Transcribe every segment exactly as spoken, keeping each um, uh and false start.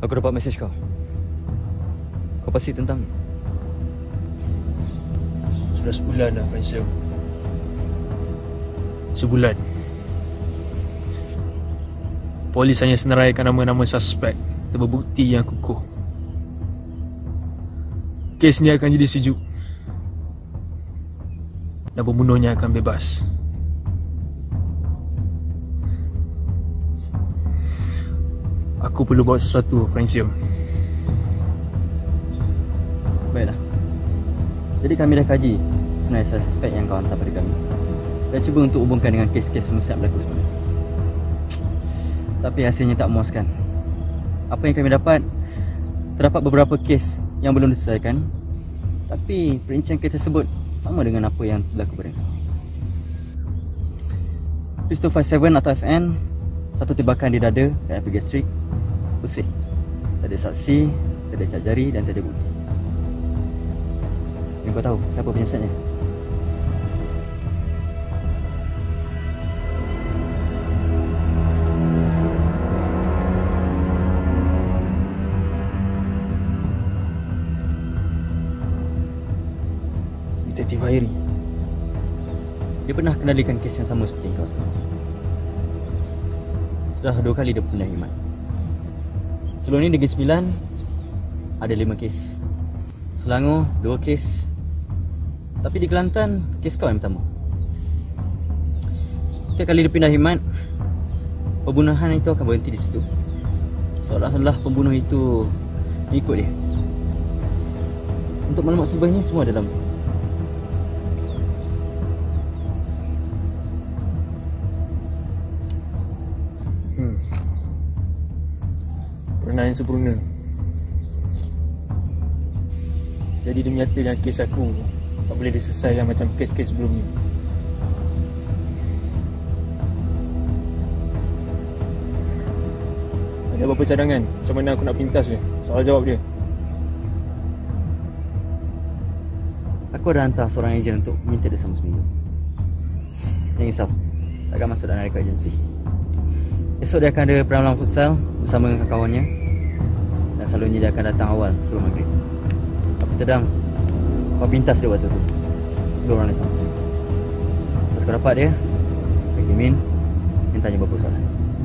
Aku dapat mesej kau. Kau pasti tentang ni? Sudah sebulan dah, Fransem. Sebulan. Polis hanya seneraikan nama-nama suspek tanpa bukti yang kukuh. Kes ni akan jadi sejuk dan pembunuhnya akan bebas. Aku perlu buat sesuatu, Fransem. Baiklah. Jadi kami dah kaji senarai suspek yang kau hantar pada kami dan cuba untuk hubungkan dengan kes-kes homicide berlaku sebenarnya. Tapi hasilnya tak memuaskan. Apa yang kami dapat, terdapat beberapa kes yang belum diselesaikan, tapi perincian kes tersebut sama dengan apa yang berlaku pada kau. Pistol lima tujuh atau F N, satu tembakan di dada dan epigastrik, pusing. Tak ada saksi, tak ada cap jari dan tak ada bukti. Yang kau tahu siapa penyiasatnya? Detektif Hairi. Dia pernah kendalikan kes yang sama seperti kau sekarang. Sudah dua kali dia pindah khidmat. Sebelum ni Negeri Sembilan ada lima kes. Selangor dua kes. Tapi di Kelantan kes kau yang pertama. Setiap kali dia pindah khidmat, pembunuhan itu akan berhenti di situ. Seolah-olah pembunuh itu mengikut dia. Untuk maklumat selebihnya semua dalam tu. Hmm. Pernah yang sempurna. Jadi dia menyatakan kes aku tak boleh diselesaikan macam kes-kes sebelum ni. Ada apa-apa cadangan? Macam mana aku nak pintas dia? Soal jawab dia. Aku ada hantar seorang ejen untuk minta dia sama seminggu. Jangan risau, takkan masuk dalam rekod agensi. Esok dia akan ada peramlan futsal bersama dengan kawan-kawannya. Dan selalunya dia akan datang awal sebelum maghrib. Aku sedang kau pintas dia waktu tu sebelum orang lain sampai. Lepas kau dapat dia, bagi Min, Min tanya beberapa soalan.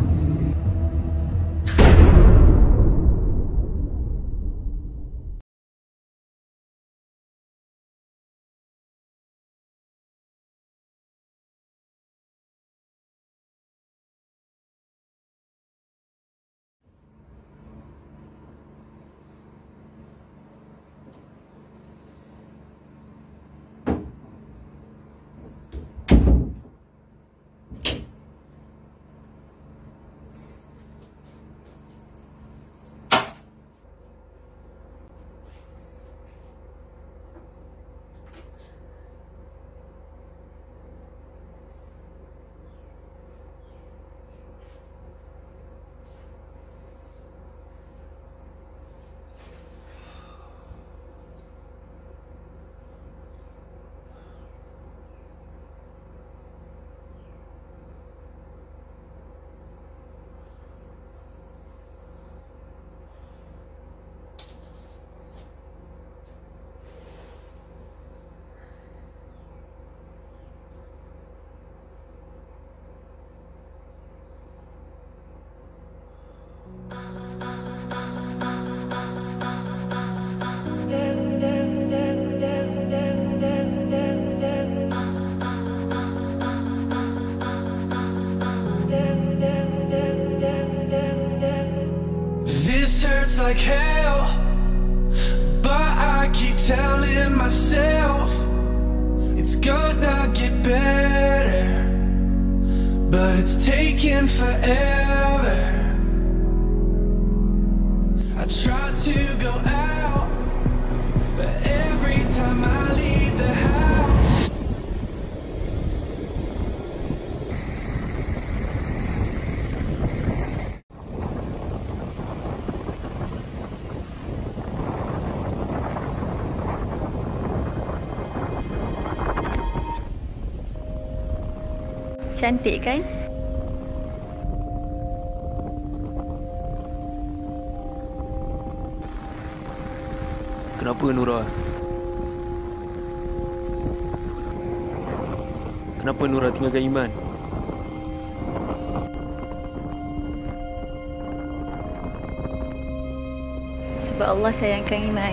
This hurts like hell, but I keep telling myself it's gonna get better, but it's taking forever. I try to go out, but every time I leave the house, cantik kan? Kenapa Nura? Kenapa Nura tinggalkan Iman? Sebab Allah sayangkan Iman.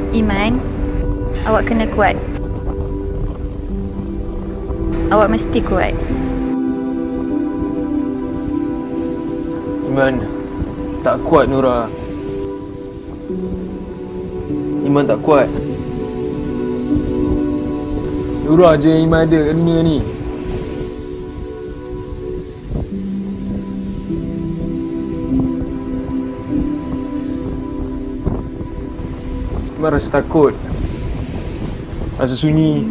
Iman, awak kena kuat. Awak mesti kuat. Iman tak kuat, Nura. Iman tak kuat. Nura je yang Iman ada kat dunia ni. Iman rasa takut, rasa sunyi.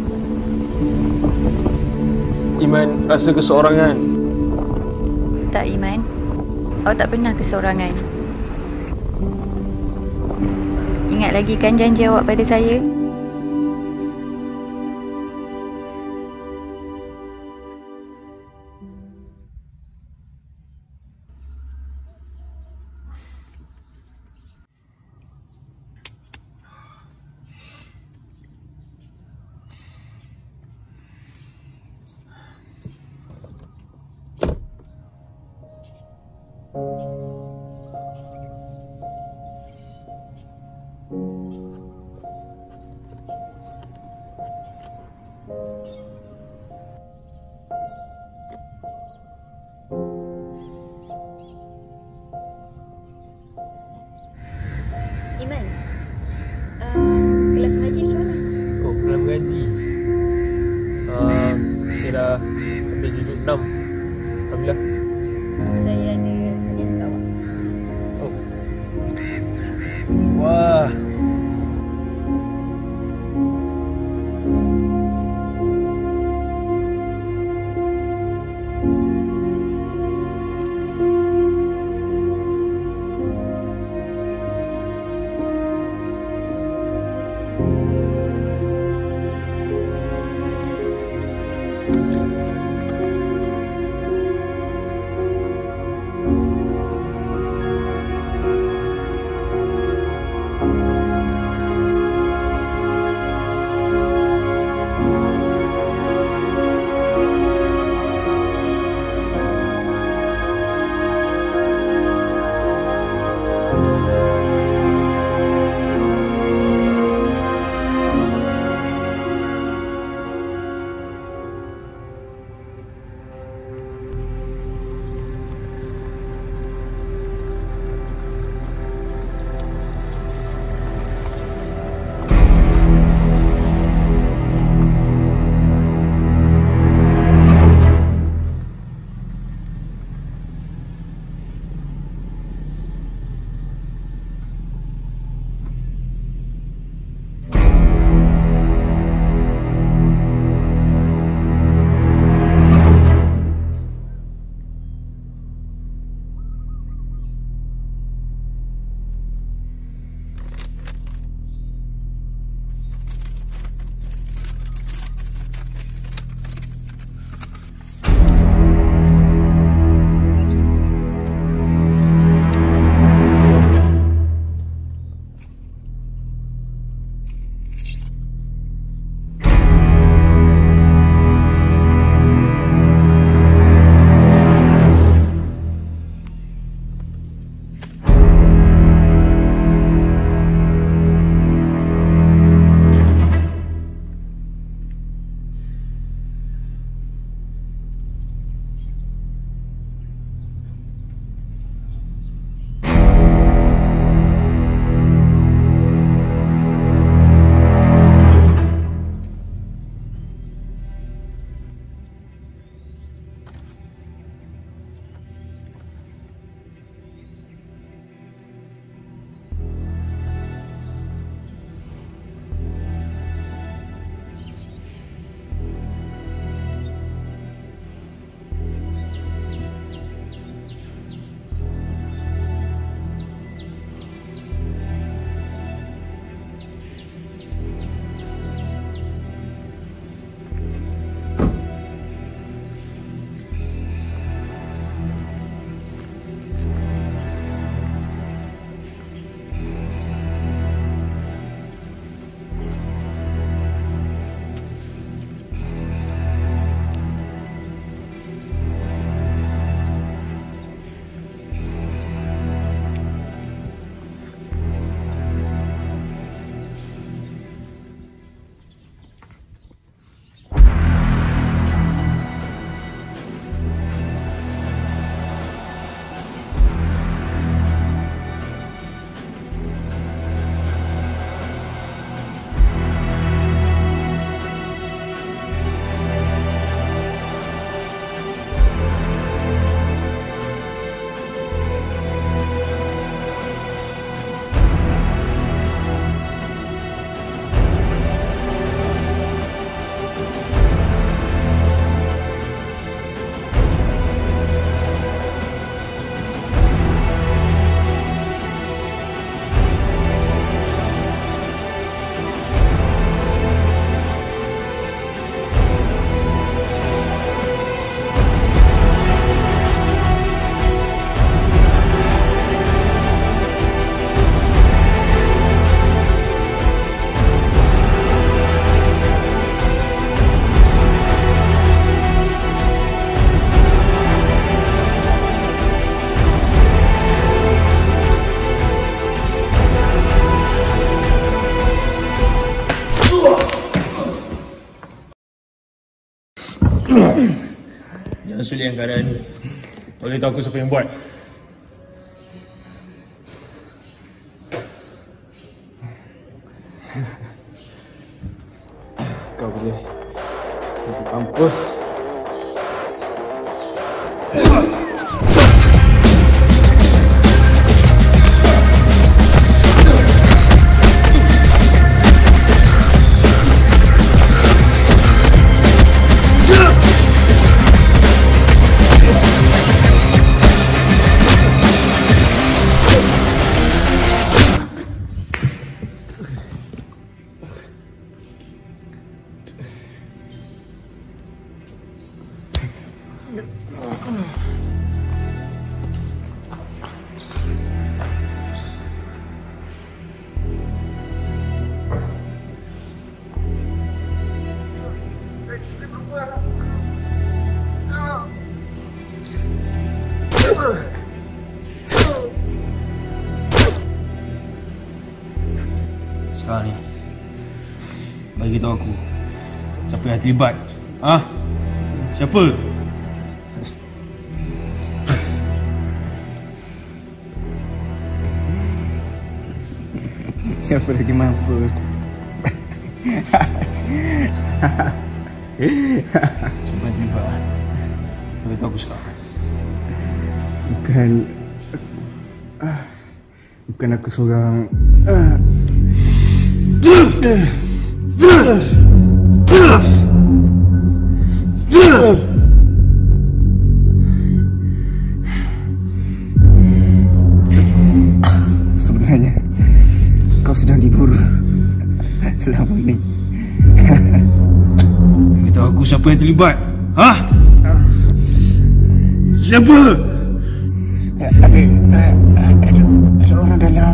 Iman rasa keseorangan. Tak, Iman. Awak tak pernah keseorangan. Ingat lagi kan janji awak pada saya? Iman, uh, kelas mengaji macam mana? Oh, kelas mengaji. Uh, saya dah ambil juzuk enam. Alhamdulillah. Saya ada hadiah untuk awak. Oh. Wah. Jangan sulitkan keadaan ni. Boleh tahu aku siapa yang buat? Kau boleh pergi kampus. Sekarang ni, bagi tahu aku siapa yang terlibat. Ah, siapa? Siapa lagi mampu? Siapa yang terlibat? Bagi tahu aku sekarang. Bukan Bukan aku seorang uh, Sebenarnya kau sedang diburu selama ini. Beritahu aku siapa yang terlibat. Hah? Siapa? Ada ada ada, ada orang dalam.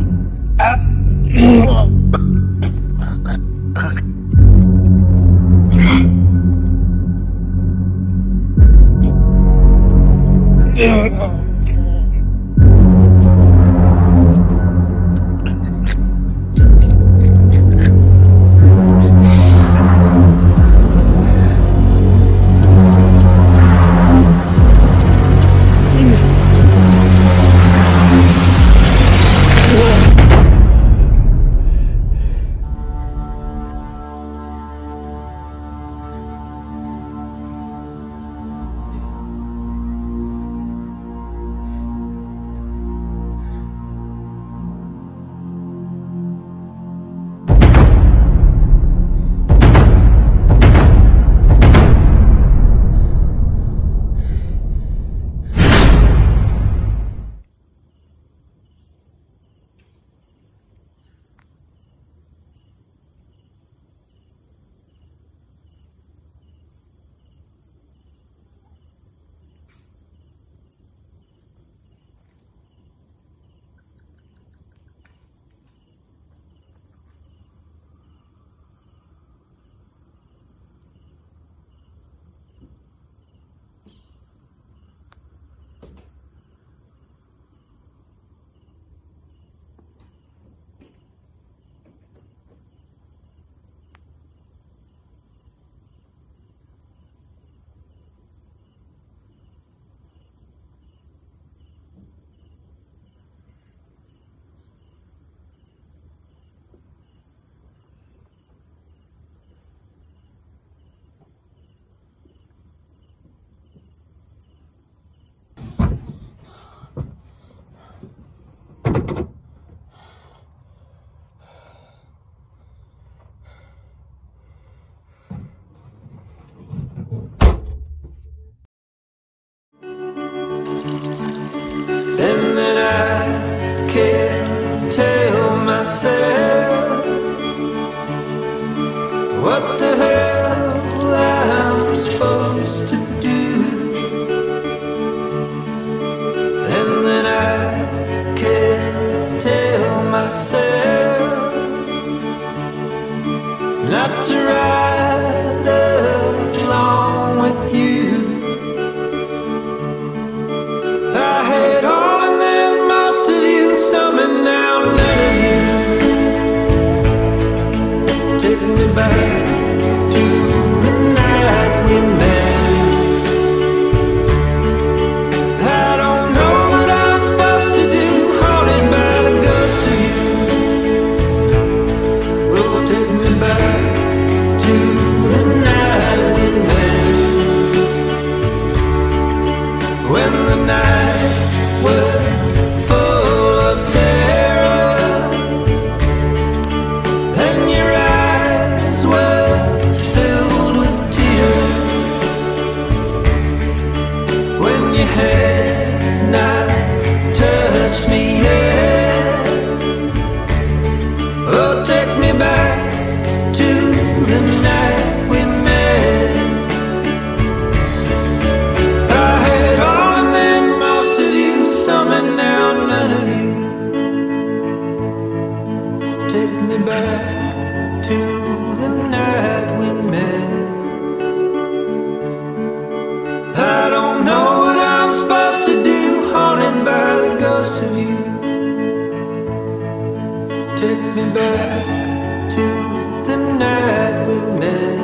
take me back to the night we met.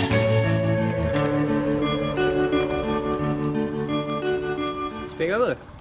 Spek apa?